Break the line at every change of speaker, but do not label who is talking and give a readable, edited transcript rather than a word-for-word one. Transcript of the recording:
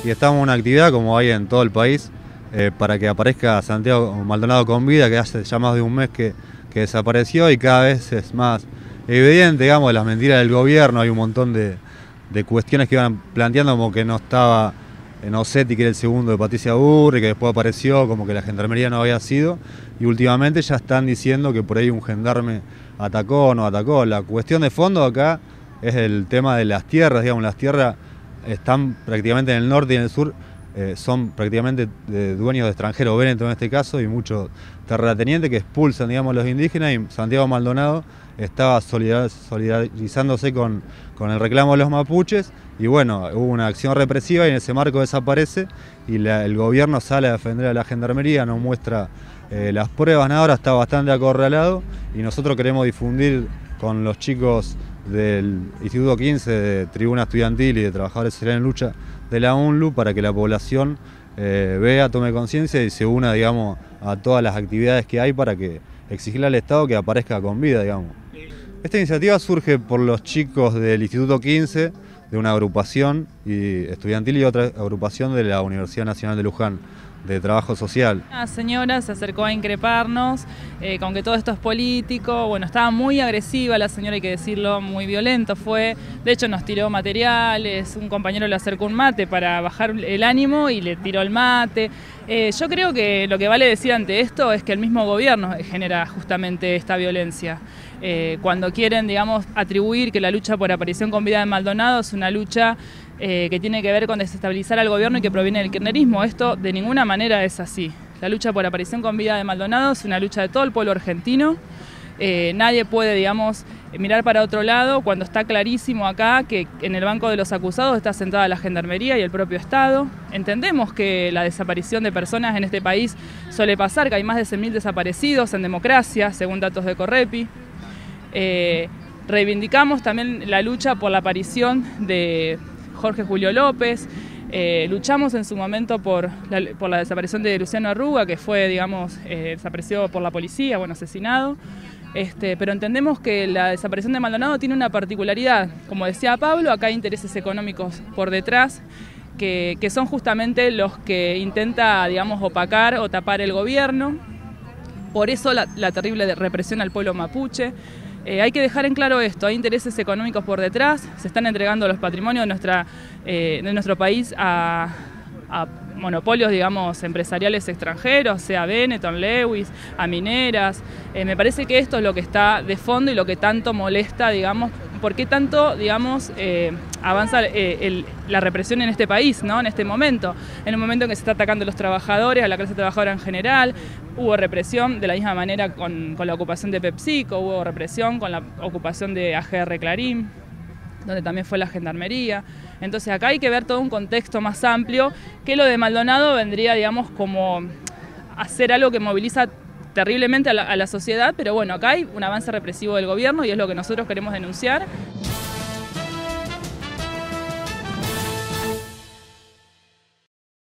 y estamos en una actividad como hay en todo el país para que aparezca Santiago Maldonado con vida, que hace ya más de un mes que desapareció y cada vez es más evidente, digamos, las mentiras del gobierno. Hay un montón de cuestiones que iban planteando, como que no estaba Osetti, que era el segundo de Patricia Burri, que después apareció, como que la gendarmería no había sido, y últimamente ya están diciendo que por ahí un gendarme atacó o no atacó. La cuestión de fondo acá es el tema de las tierras, digamos, las tierras están prácticamente en el norte y en el sur, son prácticamente dueños de extranjeros, Véneto en este caso, y muchos terratenientes que expulsan, digamos, a los indígenas, y Santiago Maldonado estaba solidarizándose con el reclamo de los mapuches, y bueno, hubo una acción represiva y en ese marco desaparece, y el gobierno sale a defender a la gendarmería, no muestra las pruebas, nada, ahora está bastante acorralado, y nosotros queremos difundir con los chicos del Instituto 15 de Tribuna Estudiantil y de Trabajadores Sociales en Lucha de la UNLU, para que la población vea, tome conciencia y se una, digamos, a todas las actividades que hay para que exigirle al Estado que aparezca con vida, digamos. Esta iniciativa surge por los chicos del Instituto 15, de una agrupación estudiantil y otra agrupación de la Universidad Nacional de Luján, de trabajo social.
Una señora se acercó a increparnos con que todo esto es político. Bueno, estaba muy agresiva la señora, hay que decirlo, muy violento fue. De hecho nos tiró materiales, un compañero le acercó un mate para bajar el ánimo y le tiró el mate. Yo creo que lo que vale decir ante esto es que el mismo gobierno genera justamente esta violencia. Cuando quieren, digamos, atribuir que la lucha por aparición con vida de Maldonado es una lucha que tiene que ver con desestabilizar al gobierno y que proviene del kirchnerismo. Esto de ninguna manera es así. La lucha por aparición con vida de Maldonado es una lucha de todo el pueblo argentino. Nadie puede, digamos, mirar para otro lado cuando está clarísimo acá que en el banco de los acusados está sentada la Gendarmería y el propio Estado. Entendemos que la desaparición de personas en este país suele pasar, que hay más de 100.000 desaparecidos en democracia, según datos de Correpi. Reivindicamos también la lucha por la aparición de Jorge Julio López. Luchamos en su momento por la desaparición de Luciano Arruga, que fue, digamos, desaparecido por la policía, bueno, asesinado. Pero entendemos que la desaparición de Maldonado tiene una particularidad. Como decía Pablo, acá hay intereses económicos por detrás, que son justamente los que intenta, digamos, opacar o tapar el gobierno. Por eso la terrible represión al pueblo mapuche. Hay que dejar en claro esto, hay intereses económicos por detrás, se están entregando los patrimonios de nuestro país a monopolios, digamos, empresariales extranjeros, sea Benetton, Lewis, a mineras. Me parece que esto es lo que está de fondo y lo que tanto molesta, digamos, por qué tanto, digamos, avanza la represión en este país, ¿no? En este momento, en un momento en que se está atacando a los trabajadores, a la clase trabajadora en general. Hubo represión de la misma manera con la ocupación de PepsiCo, hubo represión con la ocupación de AGR Clarín, donde también fue la Gendarmería. Entonces acá hay que ver todo un contexto más amplio, que lo de Maldonado vendría, digamos, como hacer algo que moviliza terriblemente a la sociedad, pero bueno, acá hay un avance represivo del gobierno y es lo que nosotros queremos denunciar.